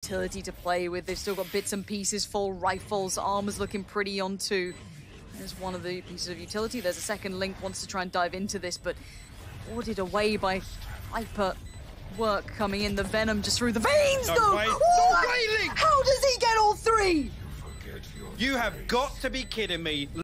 utility to play with. They've still got bits and pieces, full rifles, armor's looking pretty on two. There's one of the pieces of utility. There's a second Link, wants to try and dive into this, but ordered away by Hyper. Work coming in, the venom just through the veins, No though! way. What? No way, Link! How does he get all three? You have got to be kidding me.